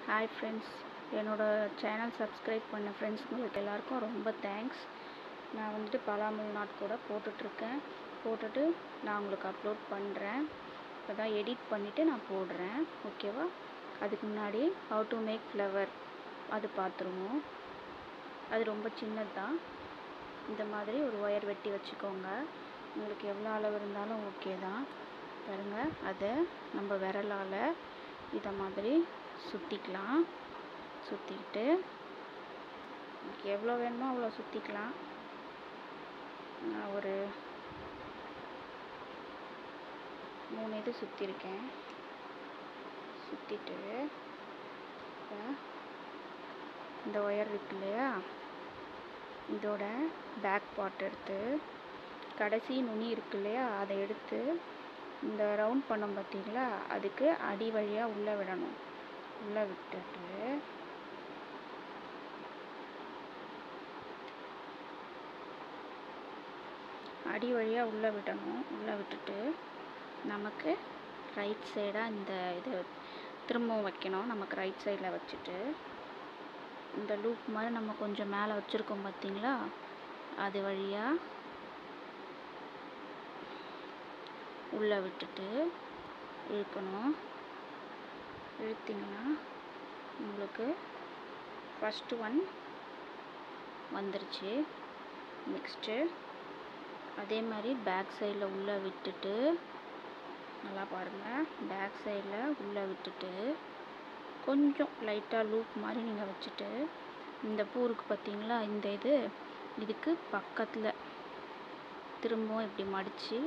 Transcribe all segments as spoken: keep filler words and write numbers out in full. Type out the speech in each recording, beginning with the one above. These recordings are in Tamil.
ஹாய் ஃப்ரெண்ட்ஸ், என்னோட சேனல் சப்ஸ்கிரைப் பண்ண ஃப்ரெண்ட்ஸ் உங்களுக்கு எல்லாருக்கும் ரொம்ப தேங்க்ஸ். நான் வந்துட்டு பலாமல் நாட் கூட போட்டுட்ருக்கேன். போட்டுட்டு நான் உங்களுக்கு அப்லோட் பண்ணுறேன். இப்போ தான் எடிட் பண்ணிவிட்டு நான் போடுறேன். ஓகேவா? அதுக்கு முன்னாடி ஹவ் டு மேக் ஃப்ளவர் அது பார்த்துருவோம். அது ரொம்ப சின்னது தான். இந்த மாதிரி ஒரு ஒயர் வெட்டி வச்சுக்கோங்க. உங்களுக்கு எவ்வளோ அளவு இருந்தாலும் ஓகே தான். பாருங்கள், அதை நம்ம விரலால் இதை மாதிரி சுற்றிக்கலாம். சுற்றிக்கிட்டு உங்களுக்கு எவ்வளோ வேணுமோ அவ்வளோ சுற்றிக்கலாம். நான் ஒரு மூணு இது சுற்றிருக்கேன். சுற்றிட்டு இப்போ இந்த ஒயர் இருக்கு இல்லையா, இதோட பேக் பார்ட் எடுத்து கடைசி நுனி இருக்கு இல்லையா, அதை எடுத்து இந்த ரவுண்ட் பண்ணோம் பார்த்தீங்களா, அதுக்கு அடி வழியாக உள்ளே விடணும். உள்ளே விட்டுட்டு அடி வழியாக உள்ளே விடணும். உள்ளே விட்டுட்டு நமக்கு ரைட் சைடாக இந்த இதை திரும்பவும் வைக்கணும். நமக்கு ரைட் சைடில் வச்சுட்டு இந்த லூப் மாதிரி நம்ம கொஞ்சம் மேலே வச்சுருக்கோம் பார்த்தீங்களா, அது வழியாக உள்ளே விட்டுட்டு இழுக்கணும். இழுத்திங்கன்னா உங்களுக்கு ஃபஸ்ட்டு ஒன் வந்துருச்சு. நெக்ஸ்ட்டு அதே மாதிரி பேக் சைடில் உள்ளே விட்டுட்டு நல்லா பாருங்கள், பேக் சைடில் உள்ளே விட்டுட்டு கொஞ்சம் லைட்டாக லூப் மாதிரி நீங்கள் வச்சுட்டு இந்த பூ இருக்குது பார்த்தீங்களா, இந்த இது இதுக்கு பக்கத்தில் திரும்பவும் இப்படி மடித்து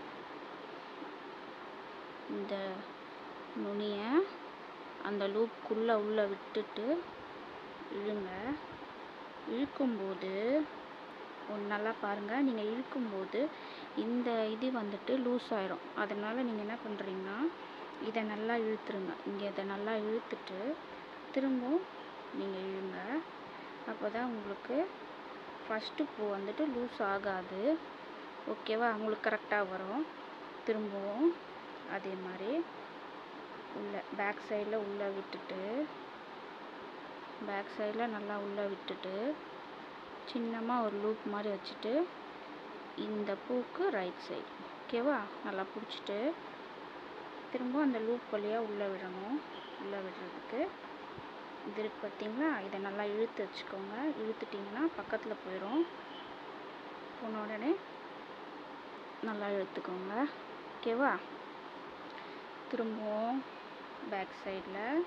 இந்த நுனியை அந்த லூப்புக்குள்ளே உள்ளே விட்டுட்டு இழுங்க. இழுக்கும்போது ஒன்று நல்லா பாருங்கள், நீங்கள் இழுக்கும்போது இந்த இது வந்துட்டு லூஸ் ஆயிரும். அதனால் நீங்கள் என்ன பண்ணுறீங்கன்னா இதை நல்லா இழுத்துருங்க. இங்கே இதை நல்லா இழுத்துட்டு திரும்பவும் நீங்கள் இழுங்க. அப்போ தான் உங்களுக்கு ஃபஸ்ட்டு பூ வந்துட்டு லூஸ் ஆகாது. ஓகேவா? உங்களுக்கு கரெக்டாக வரும். திரும்பவும் அதே மாதிரி உள்ள பேக் சைடில் உள்ளே விட்டுட்டு பேக் சைடில் நல்லா உள்ளே விட்டுட்டு சின்னமாக ஒரு லூப் மாதிரி வச்சுட்டு இந்த பூக்கு ரைட் சைடு ஓகேவா நல்லா பிடிச்சிட்டு திரும்ப அந்த லூப் வழியாக உள்ளே விடணும். உள்ளே விடுறதுக்கு இது இருக்குது பார்த்தீங்களா, இதை நல்லா இழுத்து வச்சுக்கோங்க. இழுத்துட்டிங்கன்னா பக்கத்தில் போயிடும். போன உடனே நல்லா இழுத்துக்கோங்க. ஓகேவா? திரும்பவும் பேக் சைடில்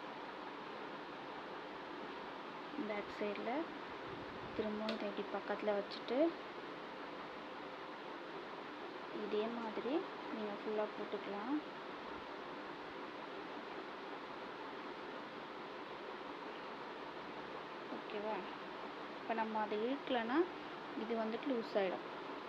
பேக் சைடில் திரும்பவும் இதை இப்படி பக்கத்தில் வச்சுட்டு இதே மாதிரி நீங்கள் ஃபுல்லாக போட்டுக்கலாம். ஓகேவா? இப்போ நம்ம அதை இழுக்கலைன்னா இது வந்துட்டு லூஸ் ஆகிடும்.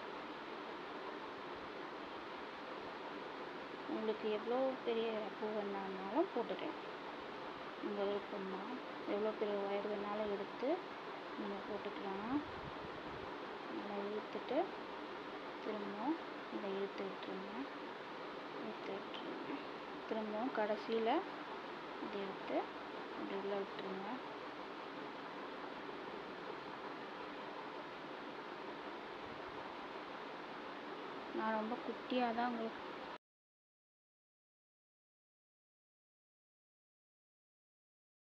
உங்களுக்கு எவ்வளோ பெரிய பூ வேணாலும் போட்டுக்கலாம். உங்கள் விருப்பம்னா எவ்வளோ பெரிய ஒயர் வேணாலும் எடுத்து நீங்கள் போட்டுக்கலாம். நல்லா இழுத்துட்டு திரும்பவும் இதை இழுத்து விட்டுருங்க. இழுத்து விட்டுருங்க. திரும்பவும் கடைசியில் இதை எடுத்து இப்படி உள்ளே விட்டுருங்க. நான் ரொம்ப குட்டியாக தான் உங்களுக்கு